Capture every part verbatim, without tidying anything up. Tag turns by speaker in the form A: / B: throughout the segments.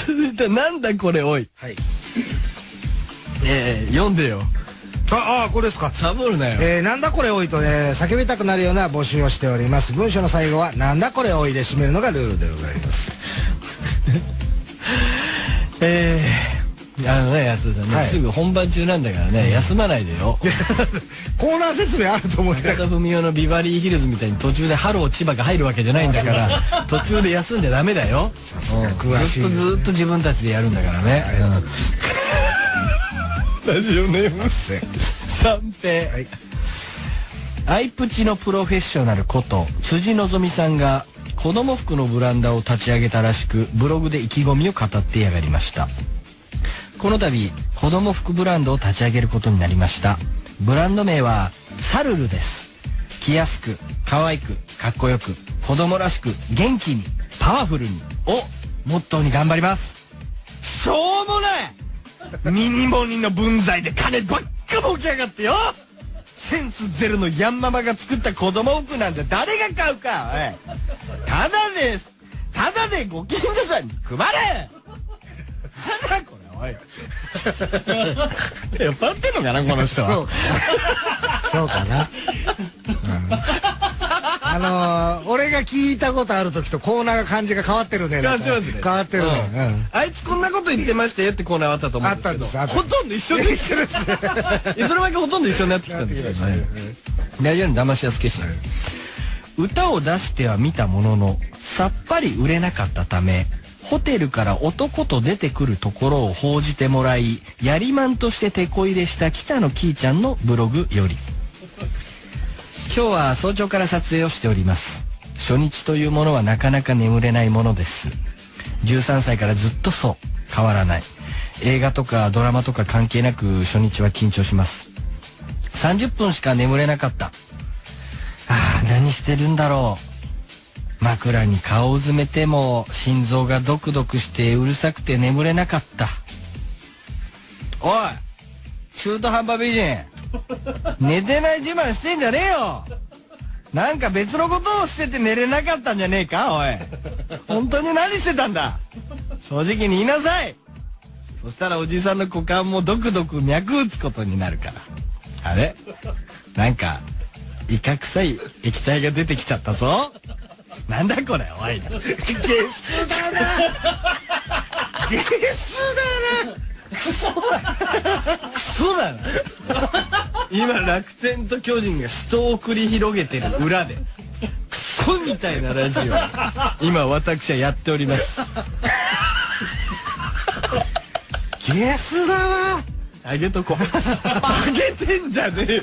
A: 続いてなんだこれおい。
B: はい。
A: えー、読んでよ。
B: ああ、これですか。
A: サボるなよ。
B: えー、なんだこれ多いと、えー、叫びたくなるような募集をしております。文章の最後はなんだこれ多いで締めるのがルールでございます。
A: えー、あのね、安田さんね、はい、すぐ本番中なんだからね、休まないでよ。
B: コーナー説明あると思う。
A: 中田文雄のビバリーヒルズみたいに途中でハロー千葉が入るわけじゃないんだから途中で休んでダメだよ。
B: さすが詳しいですね。
A: ずっとずっと自分たちでやるんだからね。ラジオネーム三平、はい、アイプチのプロフェッショナルこと辻のぞみさんが子供服のブランドを立ち上げたらしく、ブログで意気込みを語ってやがりました。この度子供服ブランドを立ち上げることになりました。ブランド名はサルルです。着やすく可愛くかっこよく子供らしく元気にパワフルにをモットーに頑張ります。しょうもないミニモニの分際で金ばっか儲けやがってよ。センスゼロのヤンママが作った子供服なんて誰が買うか。おい、ただです。ただでご近所さんに配れ。なんだこれおい。酔っ払ってんのかなこの人は。
B: そうかな。そうかな。うんあのー、俺が聞いたことある時とコーナーが感じが変わってるね。
A: 変わってますね。
B: 変わってるね。うんうん、
A: あいつこんなこと言ってましたよってコーナーあったと思うんですけど、
B: あったんです。
A: ほとんど一緒で一緒です。いつの間にかほとんど一緒になってきたんですよね。ラジオの騙しやすけし、はい、歌を出しては見たもののさっぱり売れなかったため、ホテルから男と出てくるところを報じてもらい、やりまんとしてテこ入れした北野キーちゃんのブログより。今日は早朝から撮影をしております。初日というものはなかなか眠れないものです。じゅうさんさいからずっとそう変わらない。映画とかドラマとか関係なく初日は緊張します。さんじゅっぷんしか眠れなかった。ああ、何してるんだろう。枕に顔を詰めても心臓がドクドクしてうるさくて眠れなかった。おい、中途半端美人、寝てない自慢してんじゃねえよ。なんか別のことをしてて寝れなかったんじゃねえか。おい、本当に何してたんだ。正直に言いなさい。そしたらおじさんの股間もドクドク脈打つことになるから。あれ、なんかイカ臭い液体が出てきちゃったぞ。なんだこれおい。ゲスだな。ゲスだな。クソだな。今楽天と巨人が死闘を繰り広げてる裏でクソみたいなラジオ今私はやっております。
B: ゲスだわ。
A: あげとこ。あげてんじゃねえよ。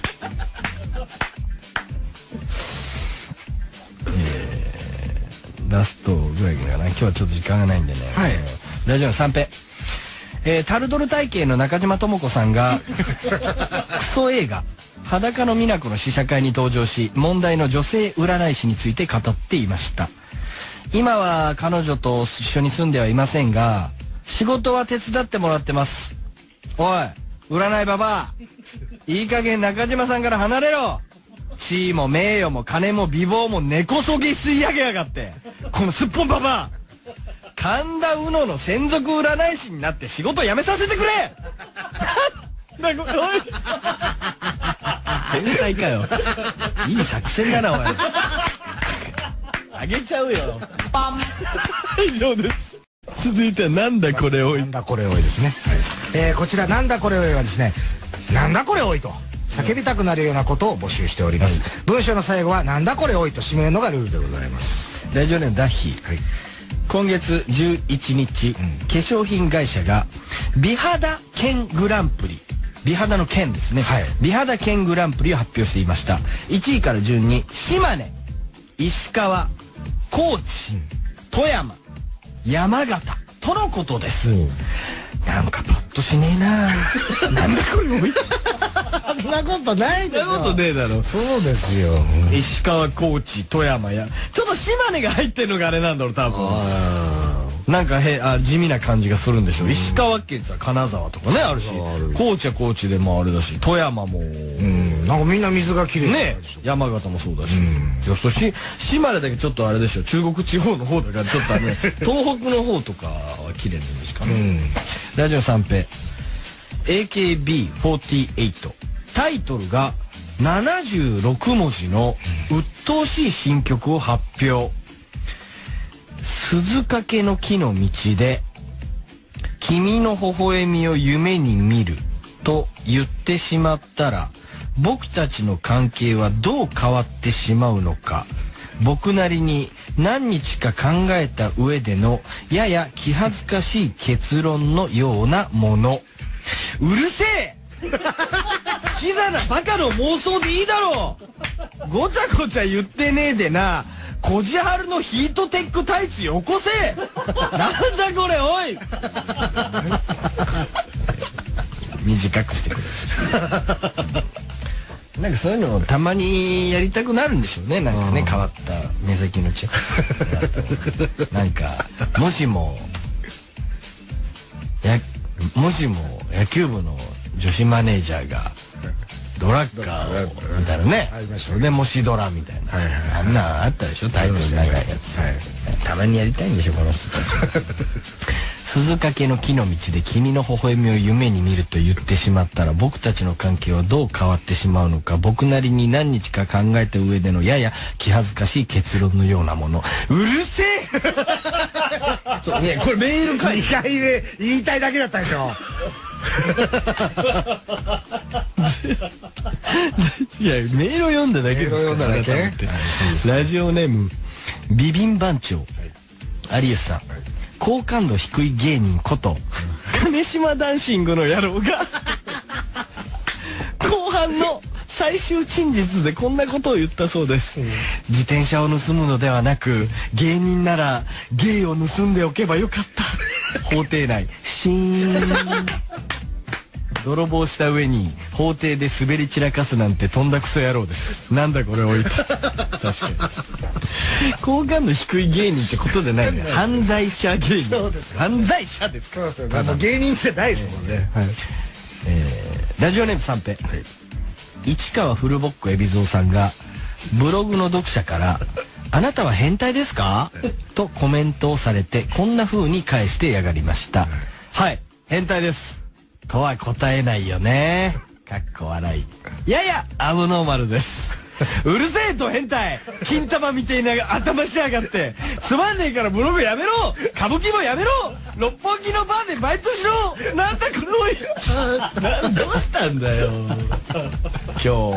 A: えー、ラストぐらいかな。今日はちょっと時間がないんでね、はい、ラジオの三平、えー、タルドル体型の中島智子さんがクソ映画裸の美奈子の試写会に登場し、問題の女性占い師について語っていました。今は彼女と一緒に住んではいませんが、仕事は手伝ってもらってます。おい、占いババア、いい加減中島さんから離れろ。地位も名誉も金も美貌も根こそぎ吸い上げやがって、このすっぽんババア。神田うのの専属占い師になって仕事辞めさせてくれ。なんだこれ、おい。天才かよ。いい作戦だなおい。あげちゃうよ。パン。以上です。続いてはなんだこれおい。
B: なんだこれおいですね。はい、えー、こちらなんだこれおいはですね、なんだこれおいと叫びたくなるようなことを募集しております。はい、文章の最後はなんだこれおいと締めるのがルールでございます。
A: ラジオネームダッヒー。はい、今月じゅういちにち、うん、化粧品会社が美肌県グランプリ、美肌の県ですね、はい、美肌県グランプリを発表していました。いちいから順に島根、石川、高知、うん、富山、山形とのことです。うん、なんかパッとしねえな。なんだこれおい。
B: そんなことないでしょ。
A: そんなことねえだろ。
B: そうですよ。
A: 石川、高知、富山やちょっと島根が入ってるのがあれなんだろう多分。なんかへあ地味な感じがするんでしょう。うん、石川県って金沢とかねあるし、高知は高知でもあれだし、富山も、うん、
B: なんかみんな水がきれい
A: ね。山形もそうだし、うん、よそし島根だけちょっとあれでしょ、中国地方の方だからちょっとあの東北の方とかは綺麗な字かな。ラジオ三平 エーケービーフォーティーエイト、 タイトルがななじゅうろくもじの鬱陶しい新曲を発表。鈴懸の木の道で君の微笑みを夢に見ると言ってしまったら僕たちの関係はどう変わってしまうのか、僕なりに何日か考えた上でのやや気恥ずかしい結論のようなもの。うるせえキザなバカの妄想でいいだろう。ごちゃごちゃ言ってねえでな、コジハルのヒートテックタイツよこせなんだこれおい短くしてくれなんかそういうのをたまにやりたくなるんでしょうね。なんかね、変わった目先のチェなんかもしもやもしも野球部の女子マネージャーがドラッカーをみたいなね、それでもしドラみたいな、あんなあったでしょ、タイトル長いやつ。たまにやりたいんでしょこの人たち鈴懸の木の道で君の微笑みを夢に見ると言ってしまったら僕たちの関係はどう変わってしまうのか、僕なりに何日か考えた上でのやや気恥ずかしい結論のようなもの。うるせえね、これメールかい
B: にかいめ言いたいだけだったでしょ
A: いやメールを読んだだけですから。メールを読んだだけ。ラジオネームビビン番長、有吉さん、好感度低い芸人こと金島ダンシングの野郎が後半の最終陳述でこんなことを言ったそうです。自転車を盗むのではなく芸人なら芸を盗んでおけばよかった。法廷内シーン。泥棒した上に法廷で滑り散らかすなんてとんだクソ野郎です。なんだこれ置いた。確かに好感度低い芸人ってことでないね。犯罪者芸人。そうです。犯罪者です。
B: そうですよ。あの芸人じゃないですもんね。はい。
A: えー、ラジオネーム三平、はい、市川フルボッコ海老蔵さんがブログの読者から「あなたは変態ですか?」とコメントをされてこんな風に返してやがりました。はい、変態ですとは答えないよね。かっこ笑い。ややアブノーマルです。うるせえと変態金玉みてえな頭しやがってつまんねえからブログやめろ、歌舞伎もやめろ、六本木のバーでバイトしろ。なんだこのどうしたんだよ今日ど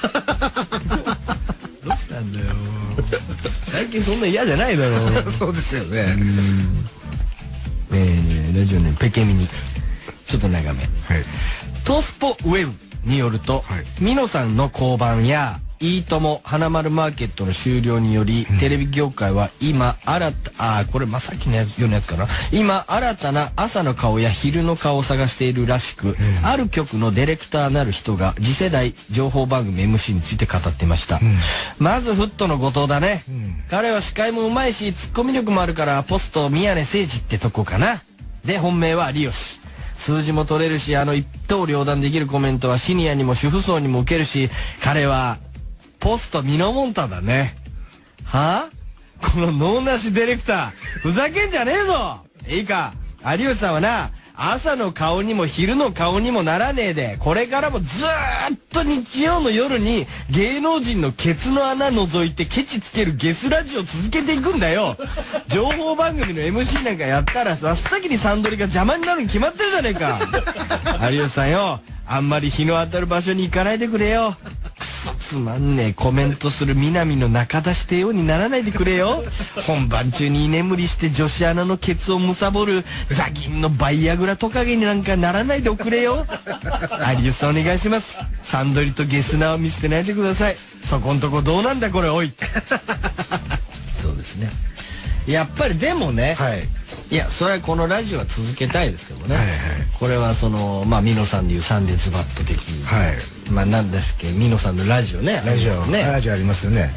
A: うしたんだよ最近そんな嫌じゃないだろ
B: そうですよね。
A: えー、ラジオネームペケミニ、ちょっと長め、はい、トースポウェブによると、はい、ミノさんの降板やいいとも花丸マーケットの終了により、うん、テレビ業界は今新たあこれまさきのやつようなやつかな、今新たな朝の顔や昼の顔を探しているらしく、うん、ある局のディレクターなる人が次世代情報番組 エムシー について語っていました。うん、まずフットの後藤だね。うん、彼は司会もうまいしツッコミ力もあるからポスト宮根誠司ってとこかな。で本命は有吉。数字も取れるし、あの一刀両断できるコメントはシニアにも主婦層にも受けるし、彼はポストミノモンタだね。はあ、この脳なしディレクターふざけんじゃねえぞ。いいか、有吉さんはな、朝の顔にも昼の顔にもならねえで、これからもずーっと日曜の夜に芸能人のケツの穴覗いてケチつけるゲスラジオ続けていくんだよ。情報番組の エムシー なんかやったら真っ先にサンドリが邪魔になるに決まってるじゃねえか。有吉さんよ、あんまり日の当たる場所に行かないでくれよ。くそつまんねえコメントする南の中出してようにならないでくれよ。本番中に居眠りして女子アナのケツを貪るザギンのバイアグラトカゲになんかならないでおくれよ。有吉さんお願いします。サンドリとゲスナーを見捨てないでください。そこんとこどうなんだこれおい。そうですね。やっぱりでもね、はい、いやそれはこのラジオは続けたいですけどね、はいはい、これはそのまあミノさんでいうサンデーズバット的に、はい、まあなんですっけ、ミノさんのラジオね、
B: ラジオね、ラジオありますよね。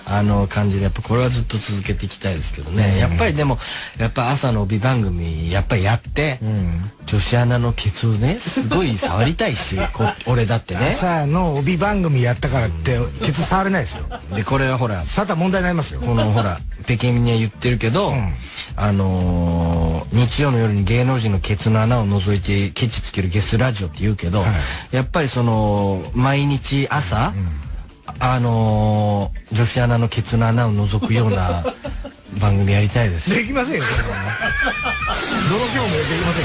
A: あの感じでやっぱこれはずっと続けていきたいですけどね。やっぱりでもやっぱ朝の帯番組やっぱりやって、うん、女子アナのケツをねすごい触りたいしこ俺だってね
B: 朝の帯番組やったからってケツ触れないですよ。
A: でこれはほら
B: 触ったら問題になりますよ。
A: このほら北京には言ってるけど、うん、あのー、日曜の夜に芸能人のケツの穴を覗いてケチつけるゲスラジオって言うけど、はい、やっぱりその毎日朝、うんあのー、女子アナのケツの穴を覗くような番組やりたいです。
B: できませんよそれは。どの今日もできませ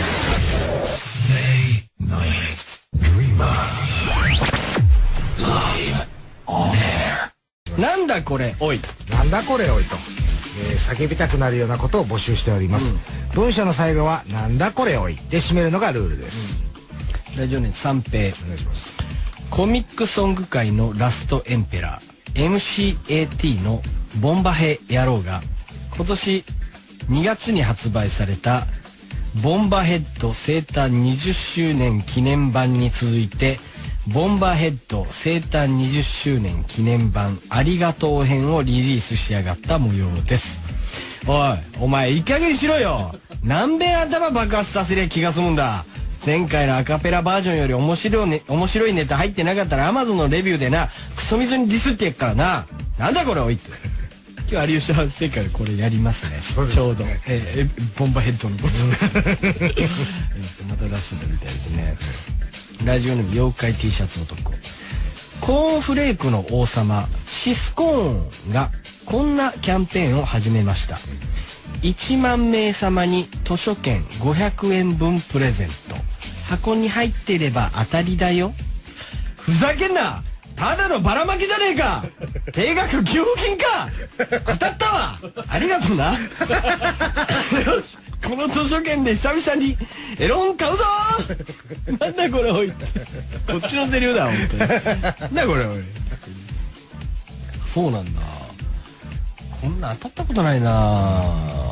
A: んよ。なんだこれおい
B: なんだこれおいと、えー、叫びたくなるようなことを募集しております、うん、文章の最後はなんだこれおいで締めるのがルールです、
A: うん、ラジオネーム三平お願いします。コミックソング界のラストエンペラー エムシーエーティー のボンバヘ野郎が今年にがつに発売されたボンバヘッド生誕にじゅっしゅうねん記念版に続いてボンバヘッド生誕にじゅっしゅうねん記念版ありがとう編をリリースしやがった模様です。おいお前いい加減にしろよ。何遍頭爆発させりゃ気が済むんだ。前回のアカペラバージョンより面白い、ね、面白いネタ入ってなかったらアマゾンのレビューでなクソみそにディスってやっからな。なんだこれおいって今日有吉反省会でこれやりますね。そうですねちょうど、えー、ボンバヘッドのことまた出してたみたいですね。ラジオネーム妖怪 T シャツ男。コーンフレークの王様シスコーンがこんなキャンペーンを始めました。いちまんめい様に図書券ごひゃくえんぶんプレゼント。箱に入っていれば当たりだよ。ふざけんな。ただのばらまきじゃねえか。定額給付金か。当たったわ。ありがとうな。よしこの図書券で久々にエロ本買うぞ。なんだこれおい。こっちのセリフだ本当に。なんだこれおい。そうなんだ。こんな当たったことないな。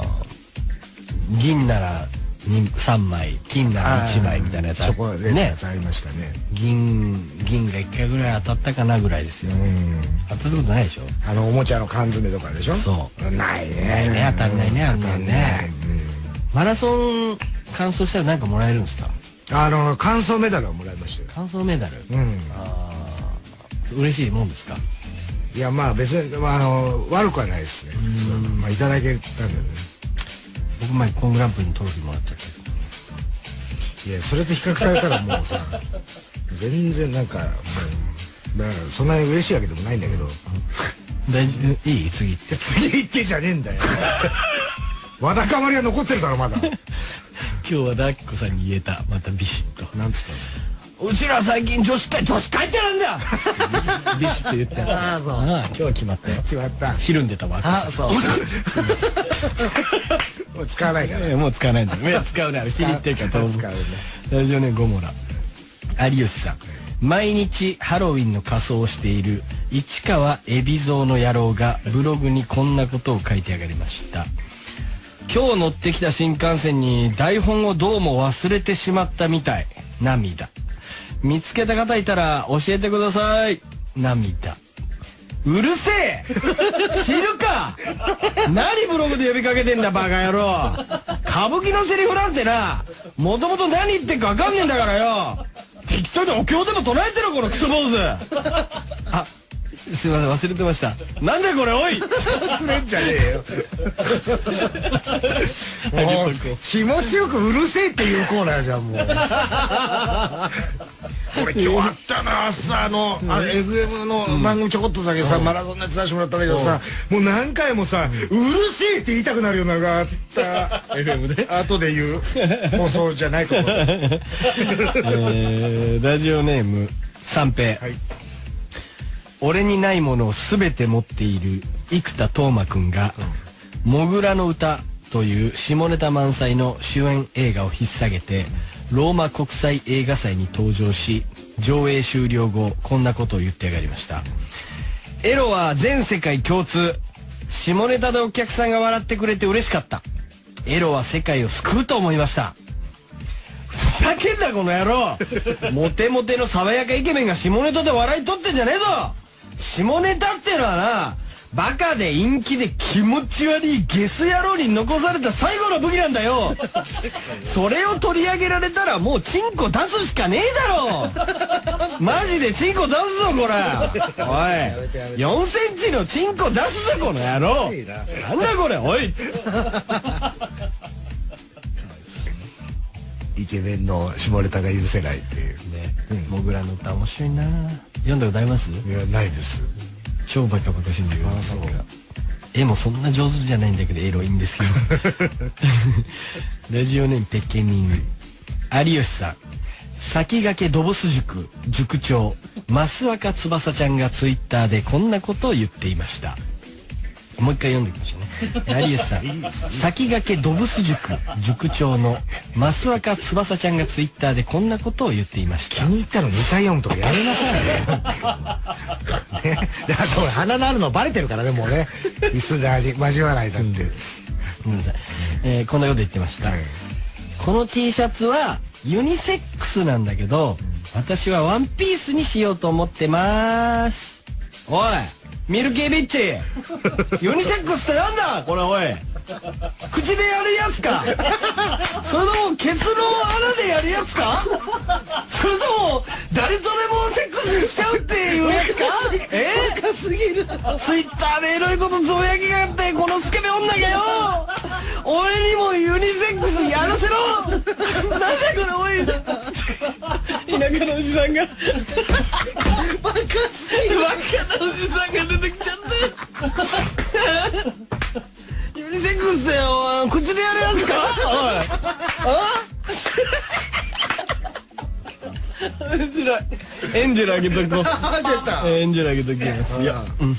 A: 銀ならさんまい金ならいちまいみたいなやつあ
B: ねありましたね。
A: 銀銀がいっかいぐらい当たったかなぐらいですよ。当たったことないでしょ。
B: あのおもちゃの缶詰とかでしょ。
A: そう
B: ないね。
A: ないね当たんないね当たんね。マラソン完走したら何かもらえるんですか。
B: あの完走メダルをもらいましたよ。
A: 完走メダル。うんあ嬉しいもんですか。
B: いやまあ別に、まあ、あの悪くはないですね。まあいただけたんだよね。
A: 僕前コングランプリのトロフィーもらっちゃった
B: けど。いやそれと比較されたらもうさ全然なんかもうだからそんなに嬉しいわけでもないんだけど。
A: 大丈夫いい次行って
B: 次行ってじゃねえんだよ。わだかまりは残ってるだろまだ。今
A: 日はダッキコさんに言えたまたビシッと。
B: なんつったんですか。
A: うちら最近女子会女子会ってなんだよ。ビシッと言って
B: ああそうあ
A: あ今日は決まったよ。
B: 決まった。
A: ひるんでたわ。
B: あそう。もう使わないから。
A: もう使わないんだ。目使うね。気に入ってるから当然。ラジオネームゴモラ。有吉さん。毎日ハロウィンの仮装をしている市川海老蔵の野郎がブログにこんなことを書いてあがりました。今日乗ってきた新幹線に台本をどうも忘れてしまったみたい。涙。見つけた方いたら教えてください。涙。うるせえ知るか。何ブログで呼びかけてんだバカ野郎。歌舞伎のセリフなんてなもともと何言ってんか分かんねえんだからよ。適当にお経でも唱えてろこのクソ坊主。あすいません忘れてました。なんでこれおい。
B: 忘れんじゃねえよ。もう気持ちよくうるせえっていうコーナーじゃんもう。俺今日あったな朝あのあ エフエム の番組ちょこっとだけさマラソンのやつ出してもらったんだけどさもう何回もさうるせえって言いたくなるようなのがあった。エフエム で後で言う放送じゃないところ。
A: えー、ラジオネーム三平。はい。俺にないものを全て持っている生田斗真くんが「モグラの歌」という下ネタ満載の主演映画を引っ提げてローマ国際映画祭に登場し上映終了後こんなことを言ってやがりました。エロは全世界共通。下ネタでお客さんが笑ってくれて嬉しかった。エロは世界を救うと思いました。ふざけんなこの野郎。モテモテの爽やかイケメンが下ネタで笑い取ってんじゃねえぞ。下ネタってのはなバカで陰気で気持ち悪いゲス野郎に残された最後の武器なんだよ。それを取り上げられたらもうチンコ出すしかねえだろ。マジでチンコ出すぞこら。おいよんセンチのチンコ出すぞこの野郎。なんだこれおい。
C: イケメンの下ネタが許せないっていう
A: ね。モグラの歌面白いな。読んだことあります？
C: いやないです。
A: 超バカバカしいんだけど、
C: あ、そう。
A: 絵もそんな上手じゃないんだけどエロいんですよ。ラジオネームペケミン。有吉さん、先駆けドボス塾塾長増若翼ちゃんがツイッターでこんなことを言っていました。もう一回読んできましょうね。有吉さん、先駆けドブス塾塾長の増若翼ちゃんがツイッターでこんなことを言っていました。
C: 気に入ったのにかい読むとかやめなさいね。ね、だから俺鼻のあるのバレてるからね、もうね。椅子で交わないだって。
A: ごめんなさい、えー、こんなこと言ってました、はい、この T シャツはユニセックスなんだけど、私はワンピースにしようと思ってます。おいミルキービッチ、ユニセックスってなんだこれ。おい口でやるやつか、それともケツの穴でやるやつか、それとも誰とでもセックスしちゃうっていうやつか。えー、高すぎる。ツイッターでエロいことつぶやきがあって、このスケベ女がよ、俺にもユニセックスやらせろ。なんだこれ。おい田舎のおじさんがバカすぎる。バカなおじさんが出てきちゃったユニセックスだよ、口でやるやつか。おいあエンジェラエンジェラあげとこう。エンジェラあげときます。いや、うん。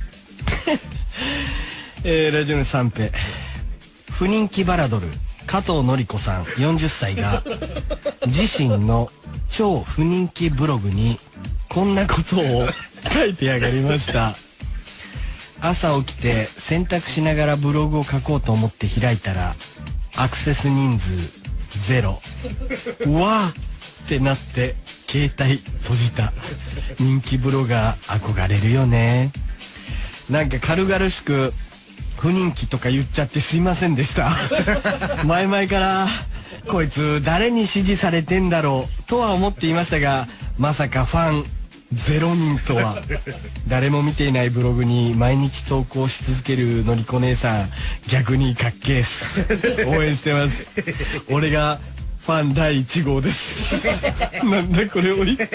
A: えー、ラジオの三平、不人気バラドル加藤典子さんよんじゅっさいが自身の超不人気ブログにこんなことを書いてやがりました。朝起きて洗濯しながらブログを書こうと思って開いたらアクセス人数ゼロ。うわーってなって携帯閉じた。人気ブロガー憧れるよね。なんか軽々しく不人気とか言っちゃってすいませんでした。前々からこいつ誰に支持されてんだろうとは思っていましたが、まさかファンゼロにんとは。誰も見ていないブログに毎日投稿し続けるのりこ姉さん、逆にかっけーす。応援してます。俺がファンだいいち号です。なんだこれ。おいす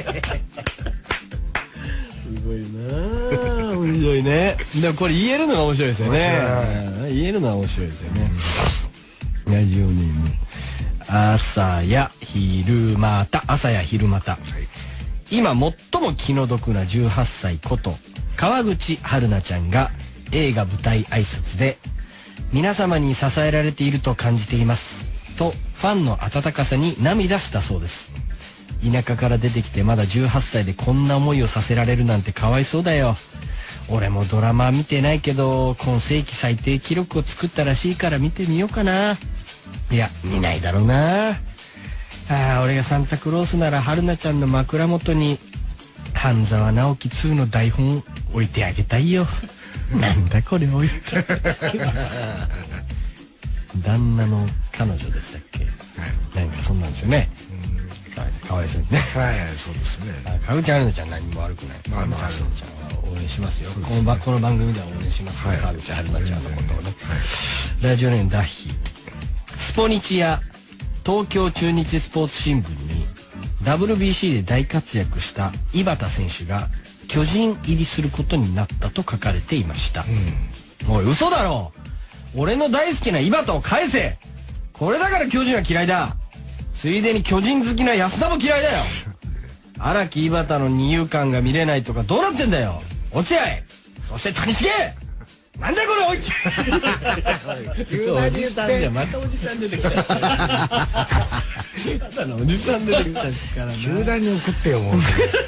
A: ごいなあ、面白いね。でもこれ言えるのが面白いですよね。言えるのは面白いですよね。ラジオネーム朝や昼また朝や昼また、はい、今最も気の毒なじゅうはっさいこと川口春奈ちゃんが映画舞台挨拶で皆様に支えられていると感じていますとファンの温かさに涙したそうです。田舎から出てきてまだじゅうはっさいでこんな思いをさせられるなんてかわいそうだよ。俺もドラマ見てないけど今世紀最低記録を作ったらしいから見てみようかな。いや見ないだろうな。ああ、俺がサンタクロースなら春菜ちゃんの枕元に半沢直樹ツーの台本置いてあげたいよ。なんだこれ置いて旦那の彼女でしたっけ、はい、なんかそんなんですよね。かわいそうですね。
C: はいはい、そうですね。
A: かぐちゃん春菜ちゃん何も悪くない。
C: まあまあ、
A: 春菜ちゃんは応援しますよ。このばこの番組では応援しますね。かぐちゃん春菜ちゃんのことをね。ラジオネームダッヒー。スポニチや東京中日スポーツ新聞に ダブリュービーシー で大活躍した井端選手が巨人入りすることになったと書かれていました。おい嘘だろ、俺の大好きな井端を返せ。これだから巨人は嫌いだ。ついでに巨人好きな安田も嫌いだよ。荒木井端の二遊間が見れないとかどうなってんだよ。落合、そして谷繁、なんだこれ。おいおじさんじゃまたおじさん出てきちゃった。ただのおじさん出てきちゃったからな。
C: 球団に送ってよもう。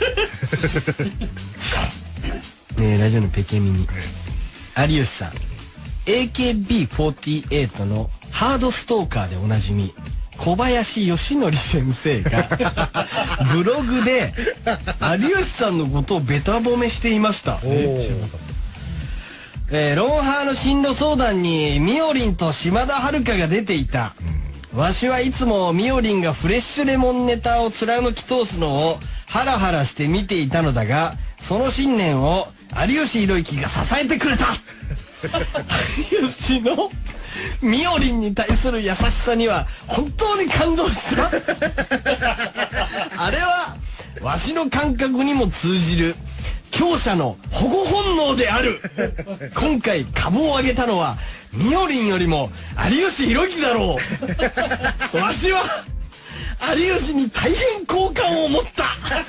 A: ねえ、ラジオのペケミニ、有吉さん、 エーケービーフォーティーエイト のハードストーカーでおなじみ小林義則先生がブログで有吉さんのことをベタ褒めしていました。 えー、ロンハーの進路相談にみおりんと島田遥が出ていた、うん、わしはいつもみおりんがフレッシュレモンネタを貫き通すのをハラハラして見ていたのだが、その信念を有吉弘行が支えてくれた有吉のみおりんに対する優しさには本当に感動したあれはわしの感覚にも通じる強者の保護本能である今回株を上げたのはみおりんよりも有吉弘行だろうわしは有吉に大変好感を持った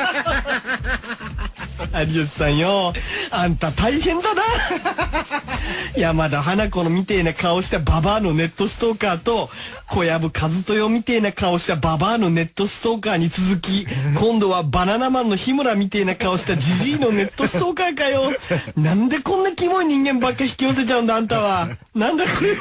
A: 有吉さんよ、あんた大変だな山田花子のみてえな顔したババアのネットストーカーと小籔千豊みてえな顔したババアのネットストーカーに続き、今度はバナナマンの日村みてえな顔したジジイのネットストーカーかよ。なんでこんなキモい人間ばっか引き寄せちゃうんだあんたは。なんだこれや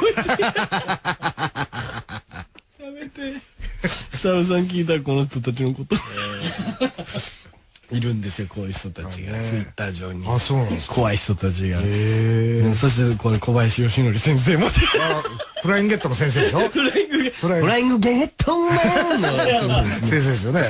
A: めて。久々さん聞いたらこの人たちのこといるんですよ、こういう人たちが、ツイッター上に。
C: あ、そうなんですか。
A: 怖い人たちが。そしてこれ小林義則先生も
C: フライングゲットの先生でしょ。
A: フライングフライングゲットマンの
C: 先生ですよね。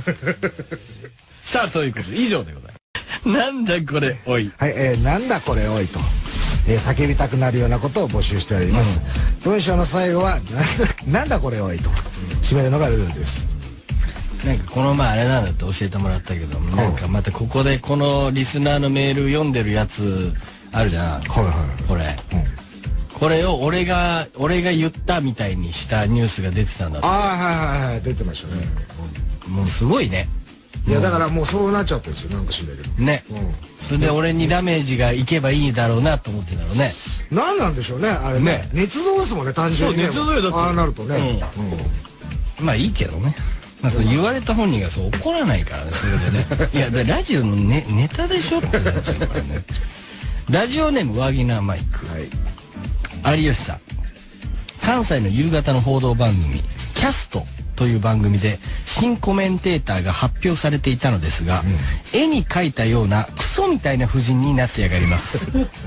A: さあ、ということで以上でございます。なんだこれおい。
C: はい、えー、なんだこれおいと、えー、叫びたくなるようなことを募集しております。うん、文章の最後はなんだこれおいと締めるのがルールです。
A: なんかこの前あれなんだって教えてもらったけど、なんかまたここでこのリスナーのメール読んでるやつあるじゃん。はいはい。これ、うん、これを俺が俺が言ったみたいにしたニュースが出てたんだって。
C: ああ、はいはいはい、出てましたね。
A: うん、もうすごいね。
C: いやだからもうそうなっちゃってるんですよ、なんか知んないけど
A: ね。うん、それで俺にダメージがいけばいいだろうなと思ってんだろうね。
C: なんなんでしょうね、あれね。捏造ですもんね、単純にね。
A: そう、捏造よ。だって
C: ああなるとね。
A: うん、まあいいけどね。まあそう言われた本人がそう怒らないからね、それでね。いやでラジオの、ね、ネタでしょってなっちゃうからね。ラジオネームワギナーマイク、はい、有吉さん、関西の夕方の報道番組キャストという番組で新コメンテーターが発表されていたのですが、うん、絵に描いたようなクソみたいな夫人になってやがります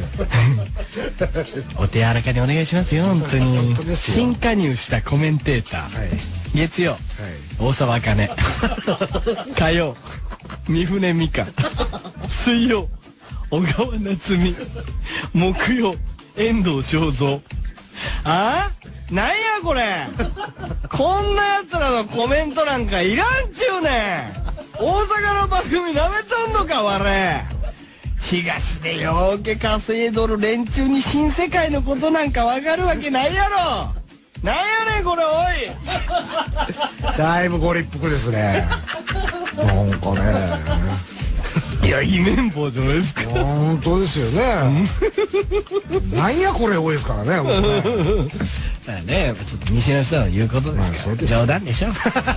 A: お手柔らかにお願いしますよ、本当に。本当ですよ。新加入したコメンテーター、はい、月曜、はい、大沢あかね火曜、三船美佳水曜、小川夏美木曜、遠藤正造。ああ、なんやこれこんなやつらのコメントなんかいらんちゅうねん。大阪の番組なめとんのか我。東でようけ稼いどる連中に新世界のことなんかわかるわけないやろ。なんやねんこれおい。
C: だいぶご立腹ですね。なんかね。
A: いや、いい綿棒じゃないですか。
C: 本当ですよね。なんやこれ多いですからね。もうね。
A: だからね、ちょっと西の人の言うことですから。冗談でしょ。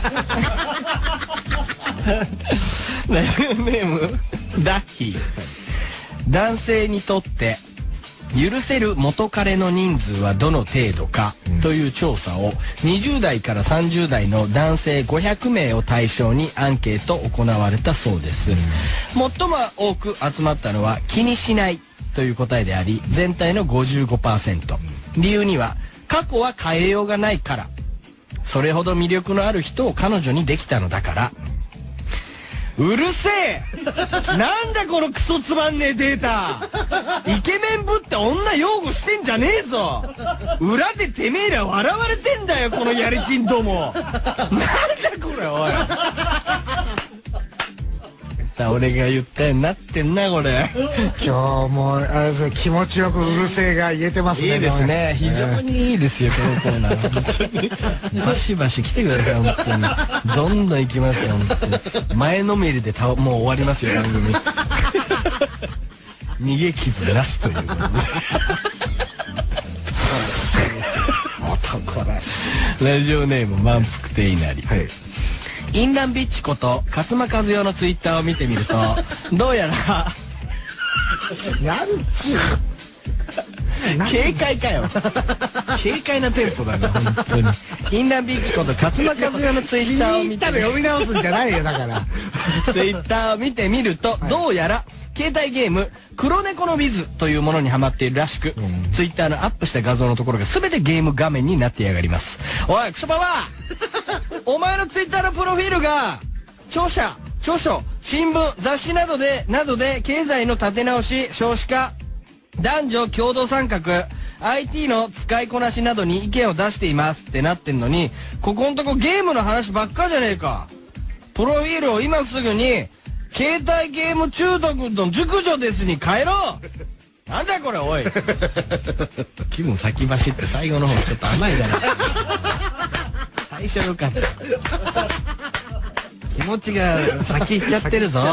A: ラジオネームダッヒー。男性にとって許せる元彼の人数はどの程度かという調査をにじゅう代からさんじゅう代の男性ごひゃくめいを対象にアンケート行われたそうです。最も多く集まったのは気にしないという答えであり、全体の ごじゅうごパーセント。理由には過去は変えようがないから、それほど魅力のある人を彼女にできたのだから。うるせえなんだこのクソつまんねえデータ。イケメンぶって女擁護してんじゃねえぞ。裏でてめえら笑われてんだよこのやりちんども。なんだこれおい。俺が言ったようになってんなこれ。
C: 今日もあれですね、気持ちよくうるせえが言えてますね。
A: いいですね、非常にいいですよこのコーナー。バシバシ来てください本当に。どんどん行きますよ本当に。前のめりでたもう終わりますよ番組。逃げ傷なしということで。男らしい。ラジオネーム満腹亭稲荷。はい。インランビッチこと勝間和代のツイッターを見てみるとどうやら
C: なんちゅう
A: 軽快かよ。軽快なテンポだね本当に。インランビッチこと勝間和代のツイッターを見て
C: 読み直すんじゃないよだから。
A: ツイッターを見てみるとどうやら携帯ゲーム黒猫のビズというものにハマっているらしく、うん、ツイッターのアップした画像のところが全てゲーム画面になってやがります。おいクソババアお前のツイッターのプロフィールが著者著書新聞雑誌などでなどで経済の立て直し少子化男女共同参画 アイティー の使いこなしなどに意見を出していますってなってんのに、ここんとこゲームの話ばっかじゃねえか。プロフィールを今すぐに携帯ゲーム中毒の熟女ですに変えろ。なんだこれおい気分先走って最後の方ちょっと甘いじゃない最初よかった気持ちが先行っちゃってるぞ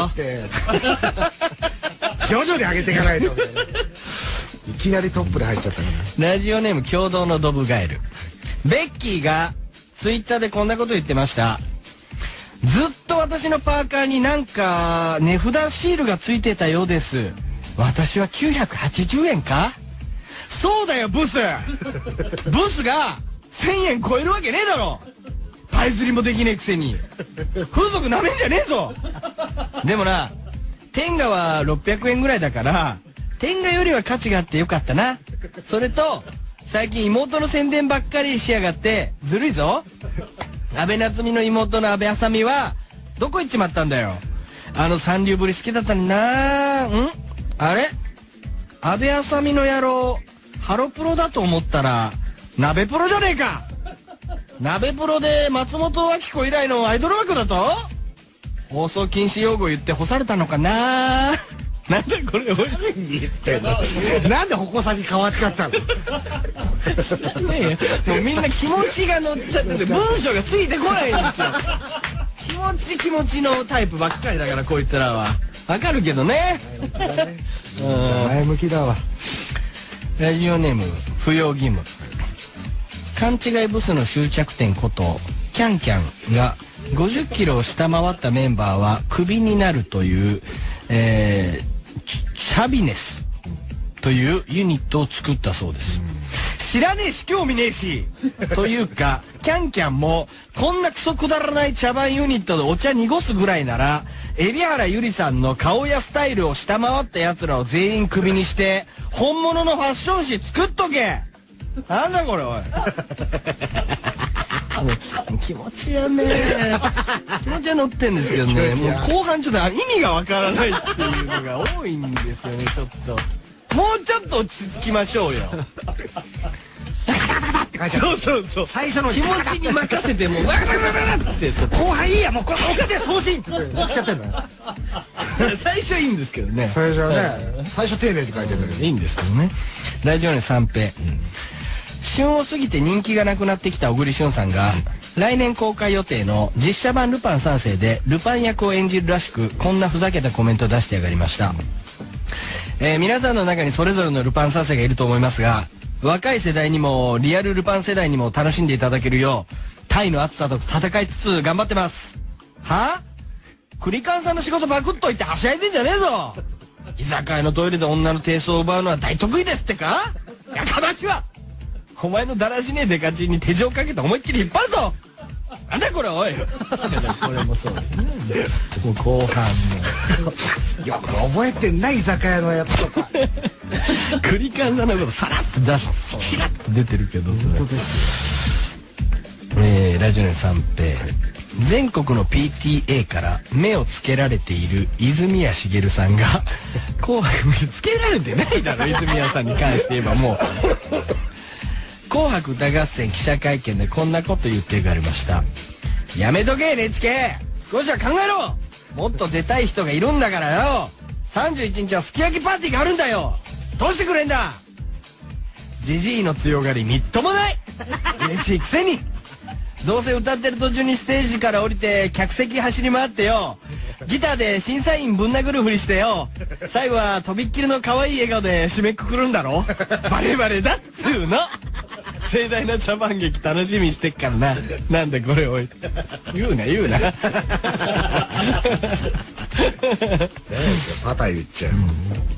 C: 徐々に上げていかないといきなりトップで入っちゃったから。
A: ラジオネーム共同のドブガエル。ベッキーがツイッターでこんなこと言ってました。ずっと私のパーカーになんか値札シールがついてたようです。私はきゅうひゃくはちじゅうえんか。そうだよブスブスがせんえん超えるわけねえだろ。パイ釣りもできねえくせに風俗なめんじゃねえぞ。でもな天下はろっぴゃくえんぐらいだから天下よりは価値があってよかったな。それと最近妹の宣伝ばっかりしやがってずるいぞ。安倍夏実の妹の安倍あさみはどこ行っちまったんだよ。あの三流ぶり好きだったのにな。んあれ安倍あさみの野郎ハロプロだと思ったら鍋プロじゃねえか。鍋プロで松本明子以来のアイドル枠だと放送禁止用語言って干されたのかな。なんだこれおい
C: 何言ってんのなんで矛先変わっちゃったのね
A: えもうみんな気持ちが乗っちゃってて文章がついてこないんですよ。気持ち気持ちのタイプばっかりだからこいつらはわかるけどね。
C: 前向きだわ。
A: ラジオネーム不要義務。勘違いブスの終着点ことキャンキャンがごじゅっキロを下回ったメンバーはクビになるという、えー、チャビネスというユニットを作ったそうです。知らねえし興味ねえしというかキャンキャンもこんなクソくだらない茶番ユニットでお茶濁すぐらいなら海老原ゆりさんの顔やスタイルを下回ったやつらを全員クビにして本物のファッション誌作っとけ。なんだこれおい気持ちはね気持ちは乗ってんですけどねもう後半ちょっと意味がわからないっていうのが多いんですよね。ちょっともうちょっと落ち着きましょうよそうそうそう
C: 最初の
A: 気持ちに任せてもうワカワカワカって
C: 後半いいやもうこれおかしい送信って来ちゃってんだよ
A: 最初いいんですけどね。
C: 最初はね最初丁寧に書いてんだけど
A: いいんですけどね。ラジオネーム三平。旬を過ぎて人気がなくなってきた小栗旬さんが来年公開予定の実写版ルパン三世でルパン役を演じるらしくこんなふざけたコメントを出してやがりました。えー、皆さんの中にそれぞれのルパン三世がいると思いますが若い世代にもリアルルパン世代にも楽しんでいただけるようタイの暑さと戦いつつ頑張ってます。はぁクリカンさんの仕事パクっといてはしゃいでんじゃねえぞ。居酒屋のトイレで女の低層を奪うのは大得意ですってか。やかましはお前のだらしねえデカチンに手錠かけて思いっきり引っ張るぞ。なんだこれおいこれもそうですね。もう後半も
C: よく覚えてんな居酒屋のやつとか
A: クリカンさんのことさらっと出してキラッと出てるけどそれ本当ですよ。えー、ラジオネーム三平。全国の ピーティーエー から目をつけられている泉谷しげるさんが紅白つけられてないだろ泉谷さんに関して言えばもう紅白歌合戦記者会見でこんなこと言って言われました。やめとけ エヌエイチケー 少しは考えろ。もっと出たい人がいるんだからよ。さんじゅういちにちはすき焼きパーティーがあるんだよ。どうしてくれんだ。ジジイの強がりみっともない嬉しいくせにどうせ歌ってる途中にステージから降りて客席走り回ってよギターで審査員ぶん殴るふりしてよ最後はとびっきりの可愛い笑顔で締めくくるんだろ。バレバレだっつうの。盛大な茶番劇楽しみにしてっからな。なんでこれおい言うな言うな
C: パタ言っちゃう、うん、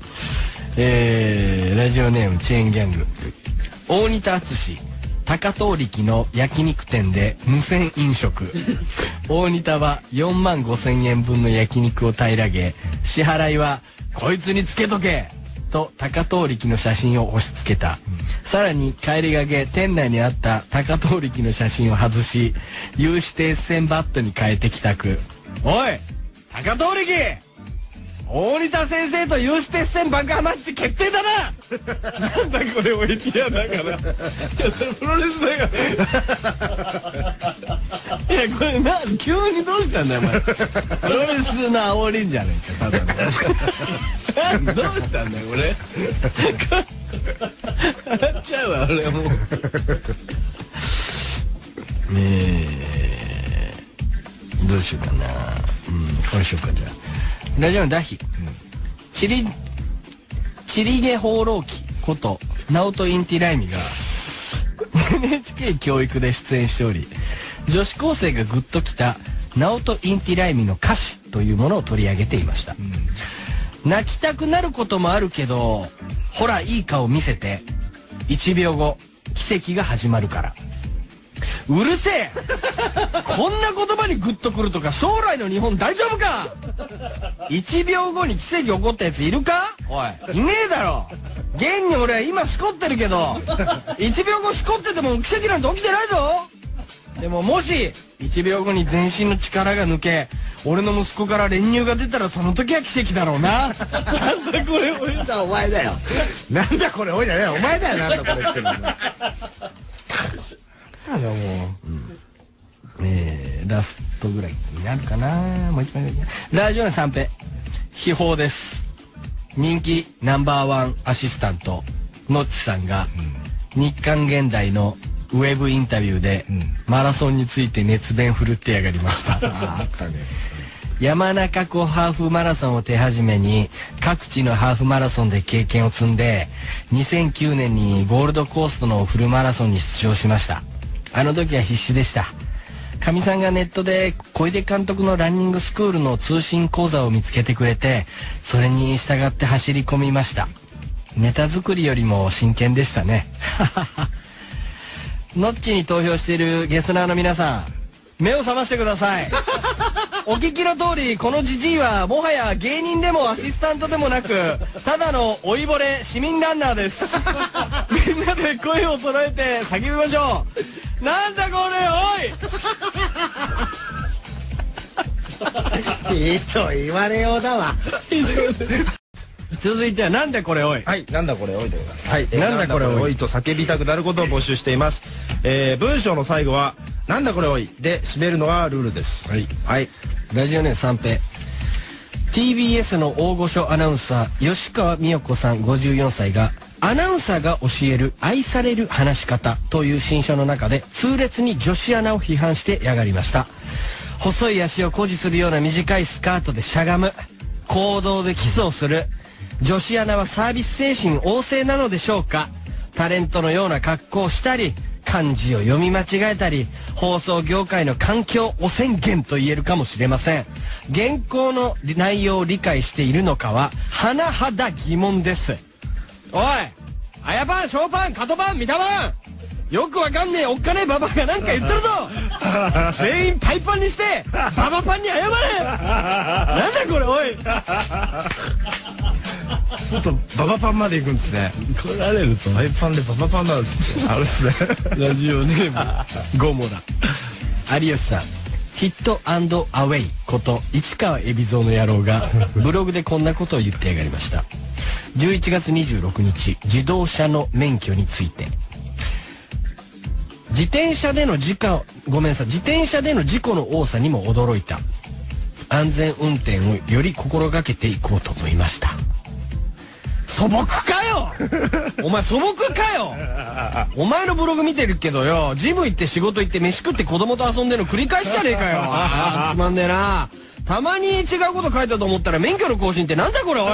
A: えー、ラジオネームチェーンギャング。大仁田敦高遠力の焼肉店で無銭飲食大仁田はよんまんごせんえんぶんの焼肉を平らげ支払いはこいつにつけとけと高遠力の写真を押し付けた、うん、さらに帰りがけ店内にあった高遠力の写真を外し有刺鉄線バットに変えて帰宅。おい高遠力、大仁田先生と有刺鉄線爆破マッチ決定だななんだこれ、おいいやだからいやそれプロレスだからいやこれな、急にどうしたんだよお前プロレスの煽りんじゃねえかただのどうしたんだよこれ笑っちゃうわ俺もうねえどうしようかな。うんこれしようか。じゃあラジオのダヒ、うん、チリチリゲ放浪記ことナオト・インティライミがエヌエイチケー 教育で出演しており、女子高生がグッときたナオト・インティライミの歌詞というものを取り上げていました、うん、泣きたくなることもあるけどほらいい顔見せていちびょうご奇跡が始まるから。うるせえこんな言葉にグッとくるとか将来の日本大丈夫か。いちびょうごに奇跡起こったやついるか。おいいねえだろ。現に俺は今しこってるけどいちびょうごしこってても奇跡なんて起きてないぞ。でももしいちびょうごに全身の力が抜け俺の息子から練乳が出たらその時は奇跡だろうななんだこれおい。じゃあお前だよなんだこれおいじゃねえお前だよなんだこれってのなんだもう、うん、えー、ラストぐらいになるかな。もう一枚ラジオの三平秘宝です。人気ナンバーワンアシスタントのっちさんが、うん、日刊現代のウェブインタビューで、うん、マラソンについて熱弁振るってやがりましたああったね山中湖ハーフマラソンを手始めに各地のハーフマラソンで経験を積んでにせんきゅうねんにゴールドコーストのフルマラソンに出場しました。あの時は必死でした。かみさんがネットで小出監督のランニングスクールの通信講座を見つけてくれてそれに従って走り込みました。ネタ作りよりも真剣でしたねノッチに投票しているゲスナーの皆さん目を覚ましてくださいお聞きの通りこのジジイはもはや芸人でもアシスタントでもなくただの老いぼれ市民ランナーですみんなで声を揃えて叫びましょう。なんだこれおい
C: いいと言われようだわ
A: 以上です続いてはなんだこれおい。
B: はい、なんだこれおいでございます。はい、
A: なんだこれおい
B: と叫びたくなることを募集しています。えー、文章の最後はなんだこれおいで締めるのがルールです。
A: はい、はい、ラジオネーム三平 ティービーエス の大御所アナウンサー吉川美代子さんごじゅうよんさいがアナウンサーが教える愛される話し方という新書の中で痛烈に女子アナを批判してやがりました。細い足を誇示するような短いスカートでしゃがむ、行動でキスをする女子アナはサービス精神旺盛なのでしょうか。タレントのような格好をしたり漢字を読み間違えたり放送業界の環境汚染源と言えるかもしれません。原稿の内容を理解しているのかは甚だ疑問です。おいあやパンショーパンカトパンミタパンよくわかんねえおっかねえババアがなんか言ってるぞ全員パイパンにしてババパンに謝れなんだこれおい
B: ちょっとババパンまで行くんですね。
A: 怒られるぞ。
B: パイパンでババパンなんですってあるっすね
A: ラジオネームゴモラ有吉さんヒットアンドアウェイこと市川海老蔵の野郎がブログでこんなことを言ってやがりました。じゅういちがつにじゅうろくにち自動車の免許について自転車での事故ごめんなさい自転車での事故の多さにも驚いた。安全運転をより心がけていこうと思いました。素朴かよお前素朴かよお前のブログ見てるけどよジム行って仕事行って飯食って子供と遊んでるの繰り返しじゃねえかよあーつまんねえな。たまに違うこと書いたと思ったら免許の更新ってなんだこれおい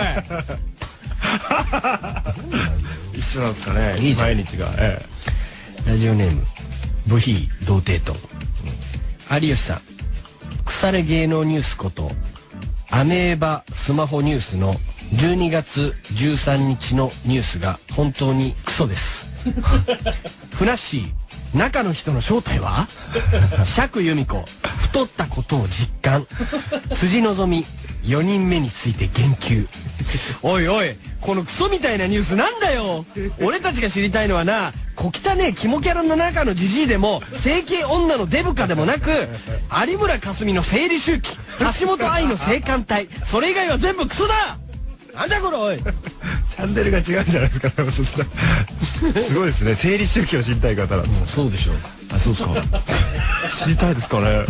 B: 一緒なんですかね。
A: いいじゃん
B: 毎日が、え
A: え、ラジオネームブヒー童貞と、うん、有吉さん腐れ芸能ニュースことアメーバスマホニュースのじゅうにがつじゅうさんにちのニュースが本当にクソですふなっしー中の人の正体は釈由美子太ったことを実感辻希美よにんめについて言及おいおい、このクソみたいなニュースなんだよ。俺たちが知りたいのはな、小汚ねえキモキャラの中のジジイでも整形女のデブカでもなく、有村架純の生理周期、橋本愛の性感帯、それ以外は全部クソだ。なんだこれおい。
B: チャンネルが違うんじゃないですか。すごいですね。生理周期を知りたい方なんです。
A: そうでしょ。
B: あ、そうですか。知りたいですかね。
A: ラ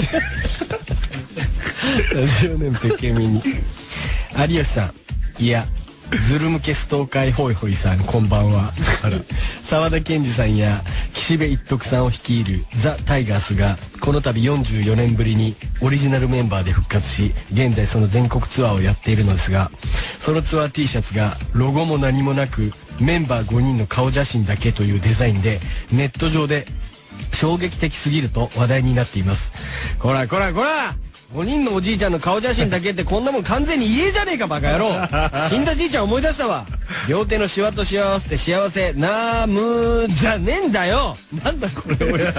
A: ジオネームペケミニ。有吉さん、いやズル向けストーカーホイホイさん、こんばんは。沢田研二さんや岸辺一徳さんを率いるザ・タイガースがこの度よんじゅうよねんぶりにオリジナルメンバーで復活し、現在その全国ツアーをやっているのですが、そのツアー T シャツがロゴも何もなくメンバーごにんの顔写真だけというデザインで、ネット上で衝撃的すぎると話題になっています。こらこらこら、ごにんのおじいちゃんの顔写真だけってこんなもん完全に家じゃねえかバカ野郎。死んだじいちゃん思い出したわ。両手のシワとシワ合わせて幸せなむじゃねえんだよ。なんだこれ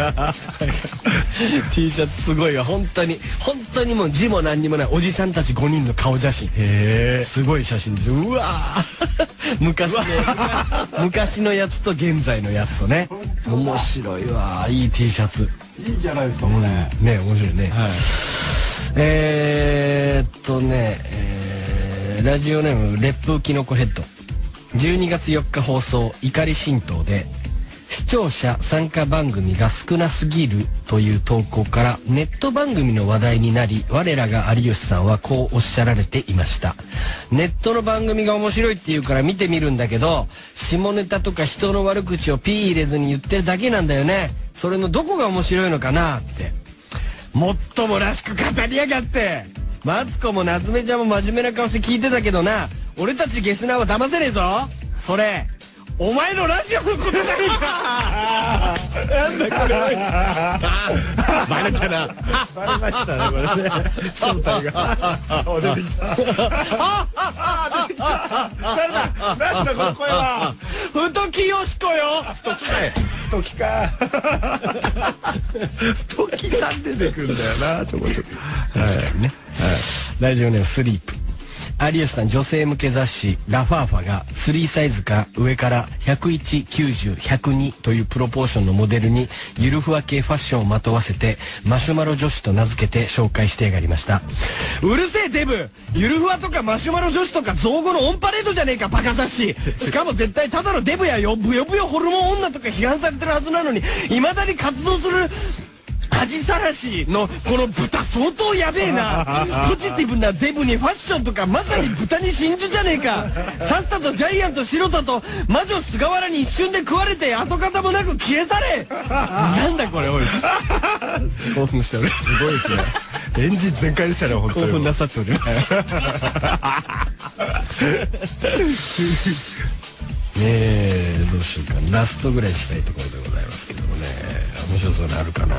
A: T シャツすごいわ。本当に本当にもう字も何にもないおじさんたちごにんの顔写真。へえ、すごい写真です。うわ昔ね昔のやつと現在のやつとね。面白いわ。いい T シャツ。
B: いいじゃないですかこれ。ね
A: え、面白いね。
B: はい。
A: えーっとね、えー、ラジオネーム烈風キノコヘッド。じゅうにがつよっか放送怒り神道で、視聴者参加番組が少なすぎるという投稿からネット番組の話題になり、我らが有吉さんはこうおっしゃられていました。ネットの番組が面白いって言うから見てみるんだけど、下ネタとか人の悪口をピー入れずに言ってるだけなんだよね。それのどこが面白いのかなって。もっともらしく語りやがって。マツコも夏目ちゃんも真面目な顔して聞いてたけどな、俺たちゲスナーは騙せねえぞ。それお前のラジオのことじゃねえか。なんだこれ。バレたな。
B: バレましたねこれね。正体が。お出てきた。誰だ誰だこの声は。
A: 太木よしこよ。
B: 太木かい。太木か。太木さん出てくるんだよなちょこちょこ。
A: 確かにね。ラジオネームスリープ。有吉さん、女性向け雑誌ラファーファがスリーサイズか上からひゃくいち、きゅうじゅう、ひゃくにというプロポーションのモデルにゆるふわ系ファッションをまとわせてマシュマロ女子と名付けて紹介してやがりました。うるせえデブ。ゆるふわとかマシュマロ女子とか造語のオンパレードじゃねえかバカ雑誌。しかも絶対ただのデブやよブヨブヨホルモン女とか批判されてるはずなのに未だに活動する恥さらしのこの豚相当やべえな。ポジティブなデブにファッションとかまさに豚に真珠じゃねえか。さっさとジャイアント白田と魔女菅原に一瞬で食われて跡形もなく消え去れ。なんだこれおい。興奮しております。
B: すごいですね。エンジン全開でしたね本当に。
A: 興奮なさっております。ねえ、どうしようか。ラストぐらいしたいところでございますけどもね。面白そうなのあるかな。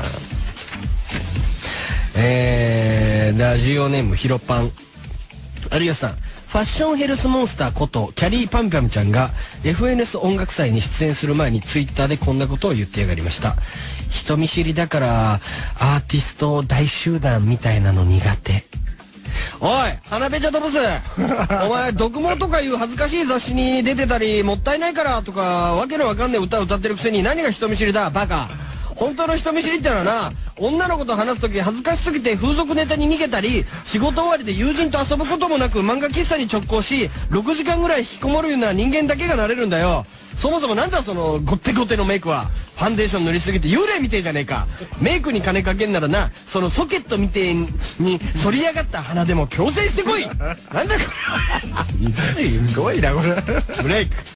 A: えー、ラジオネームヒロパン。有吉さん、ファッションヘルスモンスターことキャリーパンパムちゃんが エフエヌエス 音楽祭に出演する前にツイッターでこんなことを言ってやがりました。人見知りだからアーティスト大集団みたいなの苦手。おい花ペチャトブスお前読モとかいう恥ずかしい雑誌に出てたりもったいないからとかわけのわかんない歌を歌ってるくせに何が人見知りだバカ。本当の人見知りってのはな、女の子と話す時恥ずかしすぎて風俗ネタに逃げたり、仕事終わりで友人と遊ぶこともなく漫画喫茶に直行しろくじかんぐらい引きこもるような人間だけがなれるんだよ。そもそもなんだそのゴッテゴテのメイクは。ファンデーション塗りすぎて幽霊みてえじゃねえか。メイクに金かけんならな、そのソケットみてえに反り上がった鼻でも矯正してこい。なんだこれ。
B: すごいなこれ。
A: ブレイク。